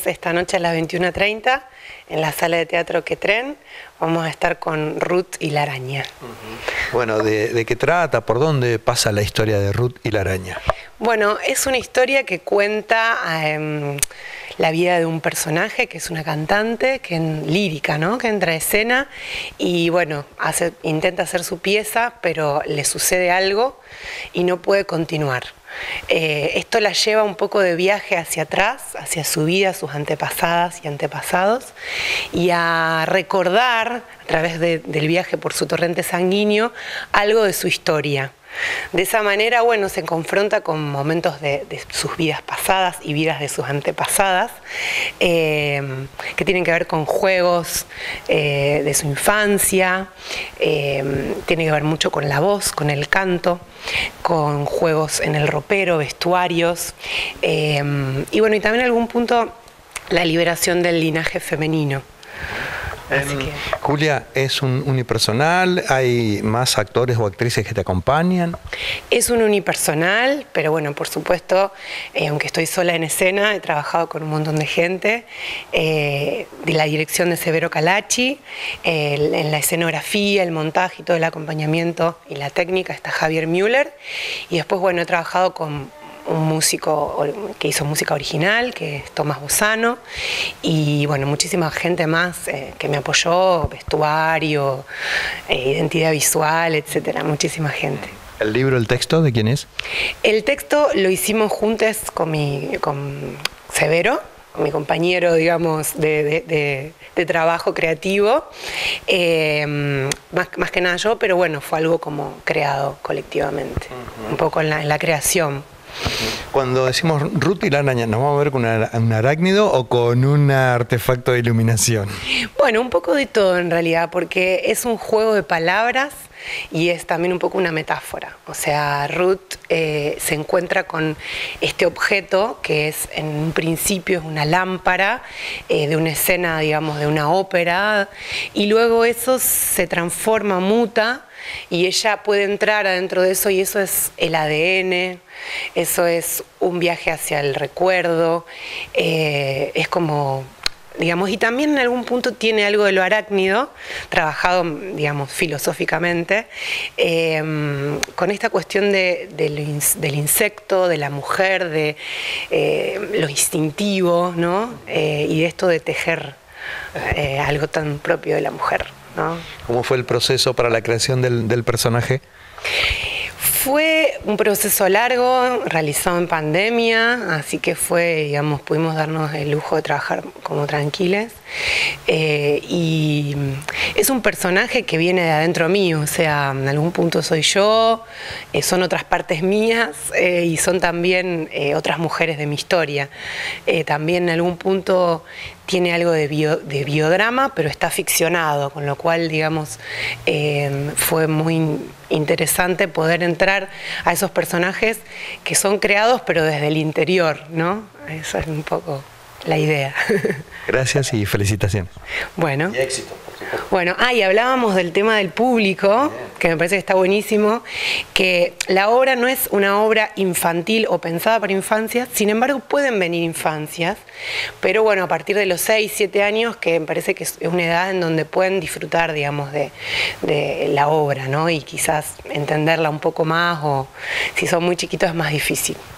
tenemos esta noche a las 21:30 en la sala de teatro Quetren. Vamos a estar con Ruth y la araña. Bueno, ¿de qué trata? ¿Por dónde pasa la historia de Ruth y la araña? Bueno, es una historia que cuenta la vida de un personaje que es una cantante lírica, ¿no? Que entra a escena y bueno, intenta hacer su pieza, pero le sucede algo y no puede continuar. Esto la lleva un poco de viaje hacia atrás, hacia su vida, sus antepasadas y antepasados, y a recordar a través del viaje por su torrente sanguíneo algo de su historia. De esa manera, bueno, se confronta con momentos de sus vidas pasadas y vidas de sus antepasadas, que tienen que ver con juegos de su infancia, tiene que ver mucho con la voz, con el canto, con juegos en el ropero, vestuarios, y bueno, y también en algún punto la liberación del linaje femenino. Julia, ¿es un unipersonal? ¿Hay más actores o actrices que te acompañan? Es un unipersonal, pero bueno, por supuesto, aunque estoy sola en escena, he trabajado con un montón de gente, de la dirección de Severo Calachi, en la escenografía, el montaje y todo el acompañamiento y la técnica está Javier Müller, y después, bueno, he trabajado con un músico que hizo música original, que es Tomás Bozano, y bueno, muchísima gente más que me apoyó, vestuario, identidad visual, etcétera, muchísima gente. ¿El libro, el texto, de quién es? El texto lo hicimos juntos con Severo, mi compañero, digamos, de trabajo creativo, más que nada yo, pero bueno, fue algo como creado colectivamente, un poco en la creación. Cuando decimos Ruth y la araña, ¿nos vamos a ver con un arácnido o con un artefacto de iluminación? Bueno, un poco de todo en realidad, porque es un juego de palabras y es también un poco una metáfora. O sea, Ruth se encuentra con este objeto que es, en un principio, es una lámpara de una escena, digamos, de una ópera, y luego eso se transforma, muta, y ella puede entrar adentro de eso, y eso es el ADN, eso es un viaje hacia el recuerdo, es como, digamos, y también en algún punto tiene algo de lo arácnido, trabajado, digamos, filosóficamente, con esta cuestión del insecto, de la mujer, de lo instintivo, ¿no? Y de esto de tejer algo tan propio de la mujer, ¿no? ¿Cómo fue el proceso para la creación del personaje? Fue un proceso largo, realizado en pandemia, así que digamos, pudimos darnos el lujo de trabajar como tranquiles. Y es un personaje que viene de adentro mío, o sea, en algún punto soy yo, son otras partes mías y son también otras mujeres de mi historia. También en algún punto tiene algo de biodrama, pero está ficcionado, con lo cual, digamos, fue muy interesante poder entrar a esos personajes que son creados, pero desde el interior, ¿no? Eso es un poco la idea. Gracias y felicitaciones. Bueno. Y éxito, por supuesto. Bueno, y hablábamos del tema del público, que me parece que está buenísimo, que la obra no es una obra infantil o pensada para infancias, sin embargo pueden venir infancias, pero bueno, a partir de los 6, 7 años, que me parece que es una edad en donde pueden disfrutar, digamos, de la obra, ¿no? Y quizás entenderla un poco más, o si son muy chiquitos es más difícil.